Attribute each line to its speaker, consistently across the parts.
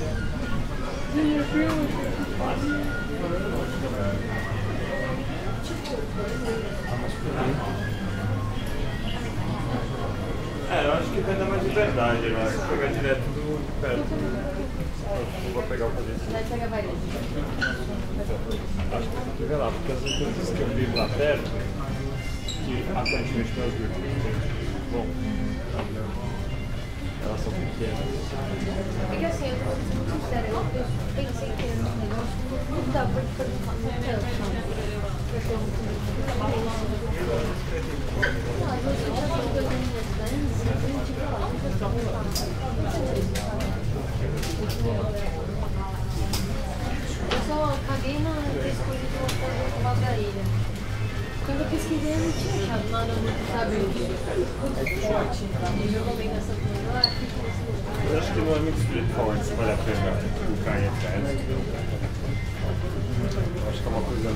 Speaker 1: Eu acho que vai dar mais liberdade, né? Se pegar direto do perto. Eu vou pegar o começo. Acho que eu vou ver lá, porque as coisas que eu vi lá perto, que aparentemente elas bom, elas são pequenas.
Speaker 2: É que assim, eu tô sendo sincera, eu pensei que era um negócio muito da coisa para não tanto. Mas eu já falei das minhas danças, eu tipo, eu só caguei nas coisas que eu vou fazer da ilha. Quando eu pesquisei, eu não tinha achado nada muito, sabe, muito forte. E eu também nessa coisa lá,
Speaker 1: eu acho que não é muito street forte, se vale a pena colocar em Athens. Acho que é uma coisa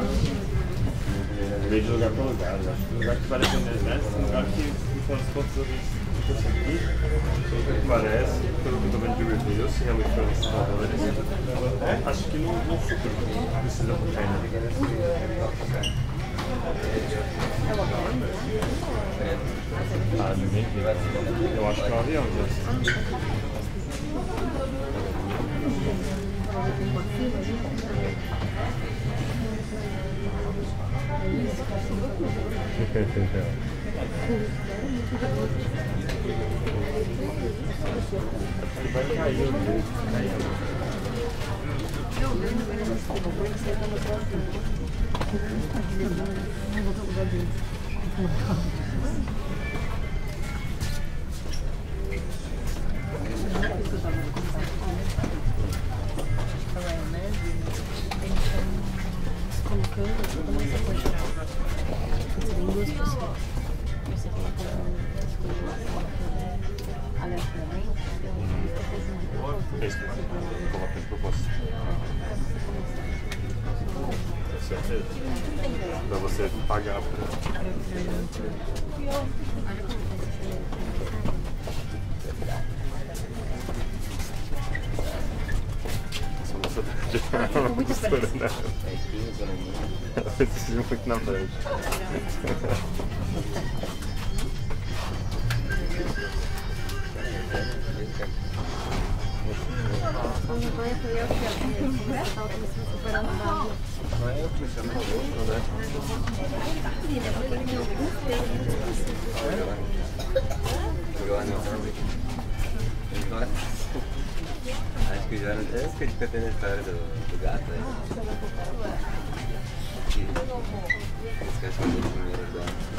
Speaker 1: meio de lugar para lugar. Acho que o lugar que vale a pena é um lugar que, pelas fotos eu consegui, pelo que parece, pelo que eu estou vendo de reviews, se realmente foi um sinal, acho que não super precisa do treino. Ah, ninguém viu. Eu acho que é um avião, já. Vai cair o dedo. Coloca em proposta. Com certeza. Pra você pagar pra... Essa moça tá muito estourando. Ela precisa muito na frente.
Speaker 2: quando vai foi eu que estava começando a superar no barro.
Speaker 1: Não é eu que chamo o outro, né?
Speaker 3: Acho que já não é isso que a gente cantei na história do gato, né? Esquece o primeiro gato.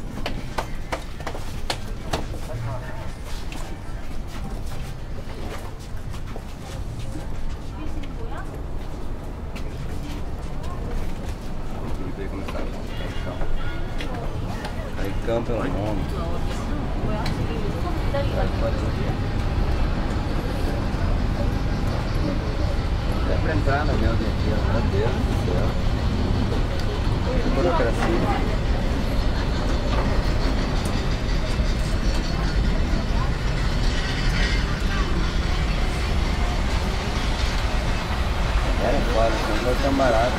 Speaker 3: Campo é um nome. Dá pra entrar no avião de dia, meu Deus do céu. Que burocracia. Era fora, não foi tão barato.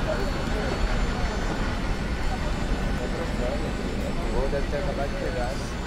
Speaker 3: Deve ter acabado de pegar.